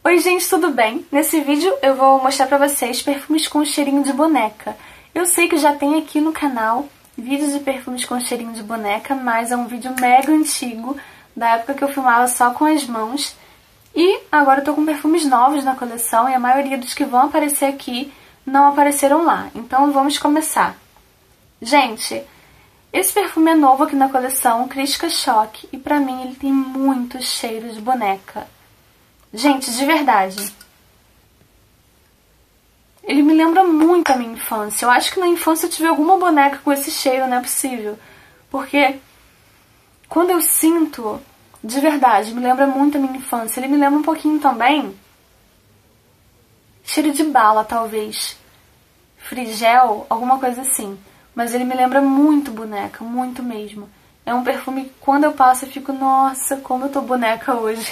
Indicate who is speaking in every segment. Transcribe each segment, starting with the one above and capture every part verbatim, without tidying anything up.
Speaker 1: Oi gente, tudo bem? Nesse vídeo eu vou mostrar pra vocês perfumes com cheirinho de boneca. Eu sei que já tem aqui no canal vídeos de perfumes com cheirinho de boneca, mas é um vídeo mega antigo, da época que eu filmava só com as mãos. E agora eu tô com perfumes novos na coleção e a maioria dos que vão aparecer aqui não apareceram lá. Então vamos começar. Gente, esse perfume é novo aqui na coleção, Crítica Choque, e pra mim ele tem muito cheiro de boneca. Gente, de verdade, ele me lembra muito a minha infância. Eu acho que na infância eu tive alguma boneca com esse cheiro, não é possível. Porque quando eu sinto, de verdade, me lembra muito a minha infância. Ele me lembra um pouquinho também cheiro de bala, talvez. Frigel, alguma coisa assim. Mas ele me lembra muito boneca, muito mesmo. É um perfume que quando eu passo eu fico, nossa, como eu tô boneca hoje.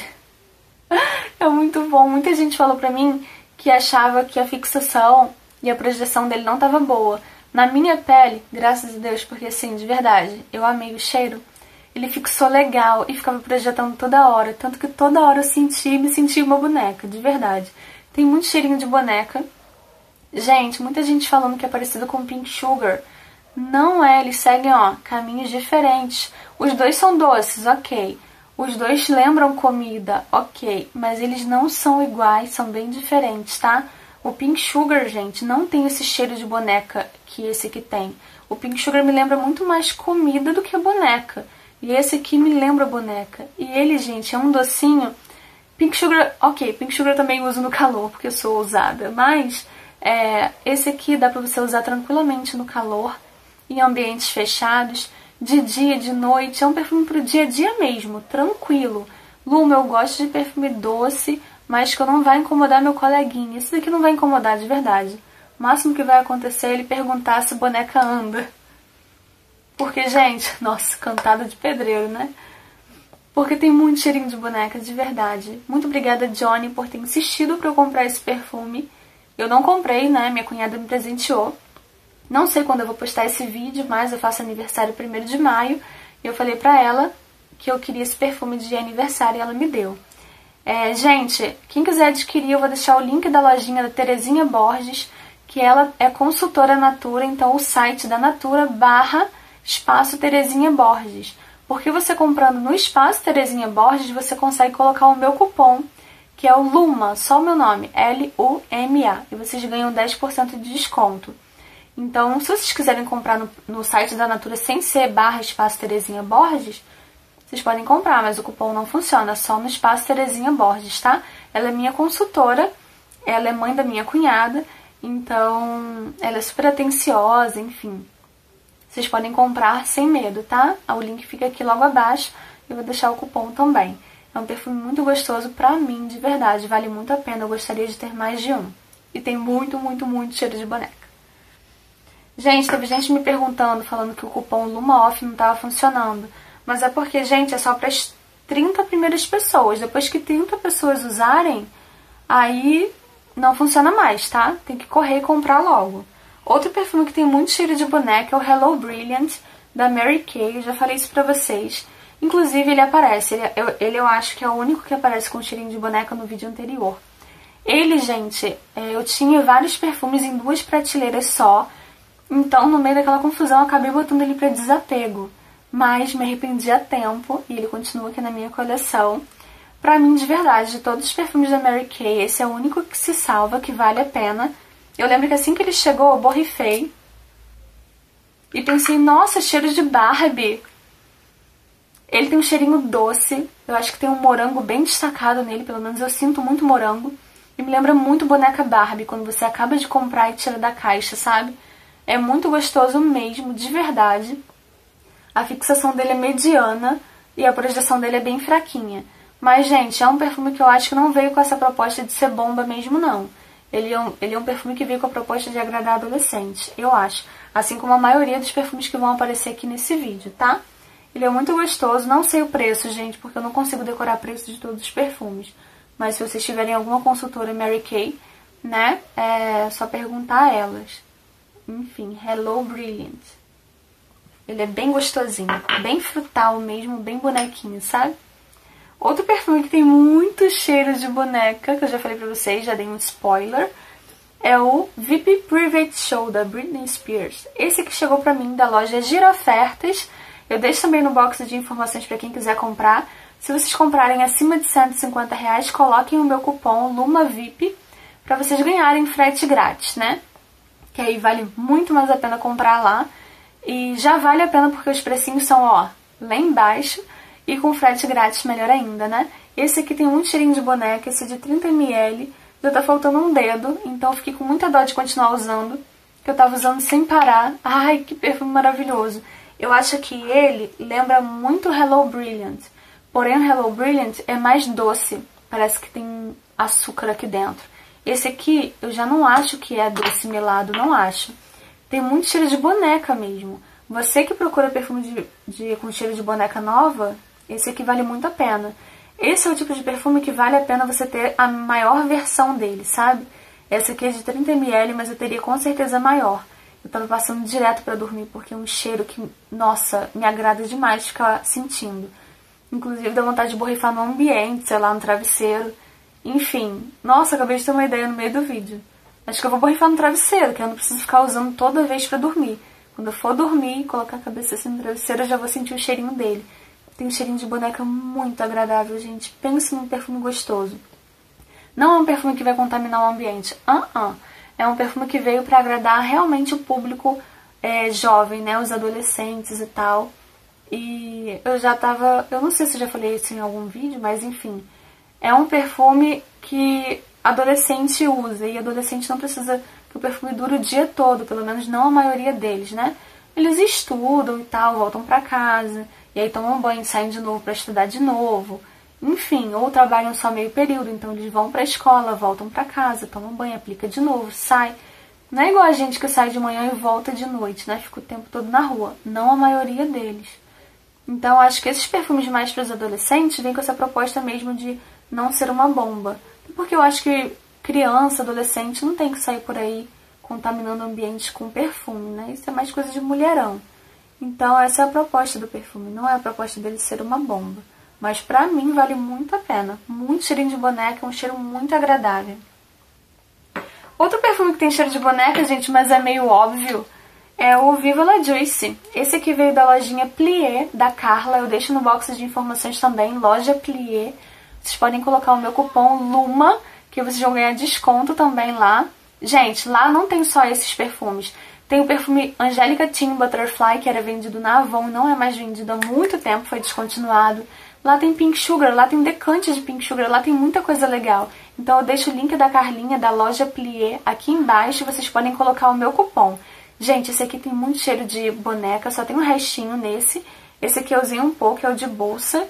Speaker 1: É muito bom. Muita gente falou pra mim que achava que a fixação e a projeção dele não tava boa. Na minha pele, graças a Deus, porque assim, de verdade, eu amei o cheiro. Ele fixou legal e ficava projetando toda hora. Tanto que toda hora eu senti, me senti uma boneca, de verdade. Tem muito cheirinho de boneca. Gente, muita gente falando que é parecido com Pink Sugar. Não é, eles seguem, ó, caminhos diferentes. Os dois são doces, ok. Os dois lembram comida, ok, mas eles não são iguais, são bem diferentes, tá? O Pink Sugar, gente, não tem esse cheiro de boneca que esse aqui tem. O Pink Sugar me lembra muito mais comida do que boneca. E esse aqui me lembra boneca. E ele, gente, é um docinho. Pink Sugar, ok, Pink Sugar eu também uso no calor, porque eu sou ousada. Mas é, esse aqui dá pra você usar tranquilamente no calor, em ambientes fechados. De dia, de noite, é um perfume pro dia a dia mesmo, tranquilo. Luma, eu gosto de perfume doce, mas que não vai incomodar meu coleguinha. Esse daqui não vai incomodar de verdade. O máximo que vai acontecer é ele perguntar se boneca anda. Porque, gente, nossa, cantada de pedreiro, né? Porque tem muito cheirinho de boneca, de verdade. Muito obrigada, Johnny, por ter insistido pra eu comprar esse perfume. Eu não comprei, né? Minha cunhada me presenteou. Não sei quando eu vou postar esse vídeo, mas eu faço aniversário primeiro de maio. E eu falei pra ela que eu queria esse perfume de aniversário e ela me deu. É, gente, quem quiser adquirir, eu vou deixar o link da lojinha da Terezinha Borges, que ela é consultora Natura, então o site da Natura barra espaço Terezinha Borges. Porque você comprando no espaço Terezinha Borges, você consegue colocar o meu cupom, que é o Luma, só o meu nome, L U M A, e vocês ganham dez por cento de desconto. Então, se vocês quiserem comprar no, no site da Natura sem ser barra espaço Terezinha Borges, vocês podem comprar, mas o cupom não funciona, só no espaço Terezinha Borges, tá? Ela é minha consultora, ela é mãe da minha cunhada, então ela é super atenciosa, enfim. Vocês podem comprar sem medo, tá? O link fica aqui logo abaixo, eu vou deixar o cupom também. É um perfume muito gostoso pra mim, de verdade, vale muito a pena, eu gostaria de ter mais de um. E tem muito, muito, muito cheiro de boneca. Gente, teve gente me perguntando, falando que o cupom Luma Off não estava funcionando. Mas é porque, gente, é só para as trinta primeiras pessoas. Depois que trinta pessoas usarem, aí não funciona mais, tá? Tem que correr e comprar logo. Outro perfume que tem muito cheiro de boneca é o Hello Brilliant, da Mary Kay. Eu já falei isso pra vocês. Inclusive, ele aparece. Ele eu, ele eu acho que é o único que aparece com cheirinho de boneca no vídeo anterior. Ele, gente, eu tinha vários perfumes em duas prateleiras só. Então, no meio daquela confusão, eu acabei botando ele pra desapego. Mas me arrependi a tempo e ele continua aqui na minha coleção. Pra mim, de verdade, de todos os perfumes da Mary Kay, esse é o único que se salva, que vale a pena. Eu lembro que assim que ele chegou, eu borrifei. E pensei, nossa, cheiro de Barbie. Ele tem um cheirinho doce. Eu acho que tem um morango bem destacado nele, pelo menos eu sinto muito morango. E me lembra muito boneca Barbie, quando você acaba de comprar e tira da caixa, sabe? É muito gostoso mesmo, de verdade. A fixação dele é mediana e a projeção dele é bem fraquinha. Mas, gente, é um perfume que eu acho que não veio com essa proposta de ser bomba mesmo, não. Ele é um, ele é um perfume que veio com a proposta de agradar adolescente, eu acho. Assim como a maioria dos perfumes que vão aparecer aqui nesse vídeo, tá? Ele é muito gostoso, não sei o preço, gente, porque eu não consigo decorar preço de todos os perfumes. Mas se vocês tiverem alguma consultora Mary Kay, né, é só perguntar a elas. Enfim, Hello Brilliant. Ele é bem gostosinho, bem frutal mesmo, bem bonequinho, sabe? Outro perfume que tem muito cheiro de boneca, que eu já falei pra vocês, já dei um spoiler, é o V I P Private Show, da Britney Spears. Esse que chegou pra mim da loja Girofertas. Eu deixo também no box de informações pra quem quiser comprar. Se vocês comprarem acima de cento e cinquenta reais, coloquem o meu cupom LUMAVIP pra vocês ganharem frete grátis, né? Que aí vale muito mais a pena comprar lá. E já vale a pena porque os precinhos são, ó, lá embaixo. E com frete grátis melhor ainda, né? Esse aqui tem muito cheirinho de boneca, esse é de trinta mililitros. Já tá faltando um dedo, então eu fiquei com muita dó de continuar usando. Que eu tava usando sem parar. Ai, que perfume maravilhoso. Eu acho que ele lembra muito Hello Brilliant. Porém, o Hello Brilliant é mais doce. Parece que tem açúcar aqui dentro. Esse aqui, eu já não acho que é doce melado, não acho. Tem muito cheiro de boneca mesmo. Você que procura perfume de, de, com cheiro de boneca nova, esse aqui vale muito a pena. Esse é o tipo de perfume que vale a pena você ter a maior versão dele, sabe? Essa aqui é de trinta mililitros, mas eu teria com certeza maior. Eu tava passando direto pra dormir, porque é um cheiro que, nossa, me agrada demais ficar sentindo. Inclusive dá vontade de borrifar no ambiente, sei lá, no travesseiro. Enfim, nossa, acabei de ter uma ideia no meio do vídeo. Acho que eu vou borrifar no travesseiro, que eu não preciso ficar usando toda vez pra dormir. Quando eu for dormir e colocar a cabeça assim no travesseiro, eu já vou sentir o cheirinho dele. Tem um cheirinho de boneca muito agradável, gente. Pense num perfume gostoso. Não é um perfume que vai contaminar o ambiente. Uh-uh. É um perfume que veio pra agradar realmente o público é, jovem, né? Os adolescentes e tal. E eu já tava... Eu não sei se eu já falei isso em algum vídeo, mas enfim. É um perfume que adolescente usa. E adolescente não precisa que o perfume dure o dia todo. Pelo menos não a maioria deles, né? Eles estudam e tal, voltam pra casa... E aí tomam banho, saem de novo para estudar de novo. Enfim, ou trabalham só meio período, então eles vão para a escola, voltam para casa, tomam banho, aplica de novo, sai. Não é igual a gente que sai de manhã e volta de noite, né? Fica o tempo todo na rua. Não a maioria deles. Então, acho que esses perfumes mais para os adolescentes vêm com essa proposta mesmo de não ser uma bomba. Porque eu acho que criança, adolescente, não tem que sair por aí contaminando ambientes com perfume, né? Isso é mais coisa de mulherão. Então, essa é a proposta do perfume. Não é a proposta dele ser uma bomba. Mas, pra mim, vale muito a pena. Muito cheirinho de boneca, um cheiro muito agradável. Outro perfume que tem cheiro de boneca, gente, mas é meio óbvio, é o Viva La Juicy. Esse aqui veio da lojinha Plié, da Carla. Eu deixo no box de informações também, loja Plié. Vocês podem colocar o meu cupom LUMA, que vocês vão ganhar desconto também lá. Gente, lá não tem só esses perfumes. Tem o perfume Angelica Teen Butterfly, que era vendido na Avon e não é mais vendido há muito tempo, foi descontinuado. Lá tem Pink Sugar, lá tem um decante de Pink Sugar, lá tem muita coisa legal. Então eu deixo o link da Carlinha, da loja Plié, aqui embaixo, vocês podem colocar o meu cupom. Gente, esse aqui tem muito cheiro de boneca, só tem um restinho nesse. Esse aqui eu usei um pouco, é o de bolsa.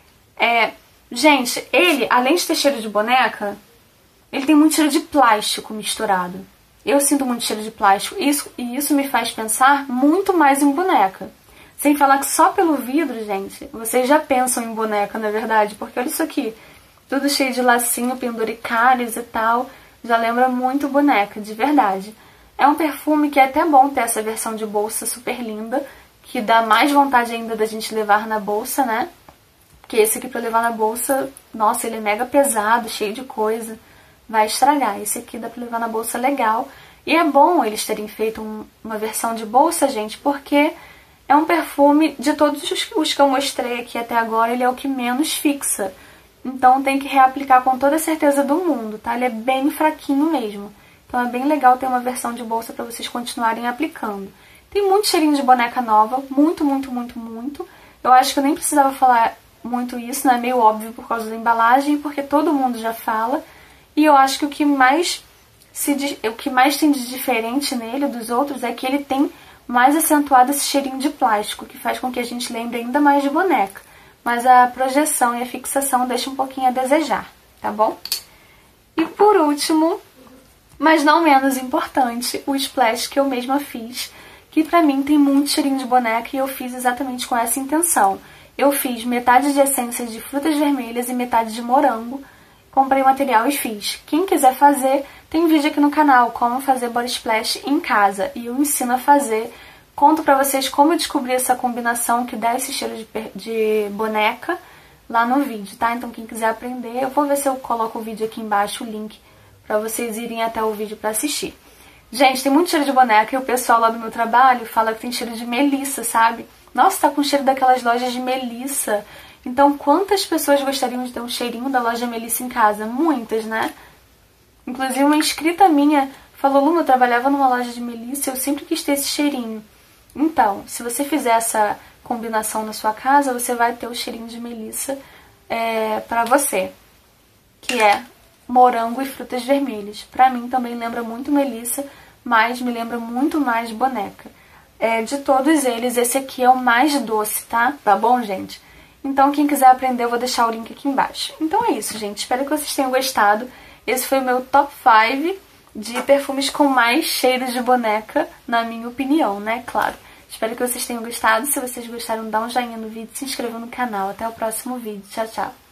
Speaker 1: É, gente, ele, além de ter cheiro de boneca, ele tem muito cheiro de plástico misturado. Eu sinto muito cheiro de plástico isso, e isso me faz pensar muito mais em boneca. Sem falar que só pelo vidro, gente, vocês já pensam em boneca, não é verdade? Porque olha isso aqui, tudo cheio de lacinho, penduricalhos e tal, já lembra muito boneca, de verdade. É um perfume que é até bom ter essa versão de bolsa super linda, que dá mais vontade ainda da gente levar na bolsa, né? Porque esse aqui pra levar na bolsa, nossa, ele é mega pesado, cheio de coisa. Vai estragar. Esse aqui dá pra levar na bolsa legal. E é bom eles terem feito um, uma versão de bolsa, gente, porque é um perfume, de todos os, os que eu mostrei aqui até agora, ele é o que menos fixa. Então tem que reaplicar com toda a certeza do mundo, tá? Ele é bem fraquinho mesmo. Então é bem legal ter uma versão de bolsa pra vocês continuarem aplicando. Tem muito cheirinho de boneca nova, muito, muito, muito, muito. Eu acho que eu nem precisava falar muito isso, né? É meio óbvio por causa da embalagem, porque todo mundo já fala. E eu acho que o que mais se, o que mais tem de diferente nele dos outros é que ele tem mais acentuado esse cheirinho de plástico, que faz com que a gente lembre ainda mais de boneca. Mas a projeção e a fixação deixa um pouquinho a desejar, tá bom? E por último, mas não menos importante, o splash que eu mesma fiz, que pra mim tem muito cheirinho de boneca e eu fiz exatamente com essa intenção. Eu fiz metade de essências de frutas vermelhas e metade de morango. Comprei o material e fiz. Quem quiser fazer, tem vídeo aqui no canal, como fazer body splash em casa. E eu ensino a fazer. Conto pra vocês como eu descobri essa combinação que dá esse cheiro de, de boneca. lá no vídeo, tá? Então quem quiser aprender, eu vou ver se eu coloco o vídeo aqui embaixo, o link, pra vocês irem até o vídeo pra assistir. Gente, tem muito cheiro de boneca e o pessoal lá do meu trabalho fala que tem cheiro de melissa, sabe? Nossa, tá com cheiro daquelas lojas de melissa. Então, quantas pessoas gostariam de ter um cheirinho da loja Melissa em casa? Muitas, né? Inclusive, uma inscrita minha falou, Luma, eu trabalhava numa loja de melissa e eu sempre quis ter esse cheirinho. Então, se você fizer essa combinação na sua casa, você vai ter o cheirinho de melissa é, pra você, que é morango e frutas vermelhas. Pra mim também lembra muito melissa, mas me lembra muito mais boneca. É, de todos eles, esse aqui é o mais doce, tá? Tá bom, gente? Então, quem quiser aprender, eu vou deixar o link aqui embaixo. Então é isso, gente. Espero que vocês tenham gostado. Esse foi o meu top cinco de perfumes com mais cheiros de boneca, na minha opinião, né? Claro. Espero que vocês tenham gostado. Se vocês gostaram, dá um joinha no vídeo, se inscreva no canal. Até o próximo vídeo. Tchau, tchau.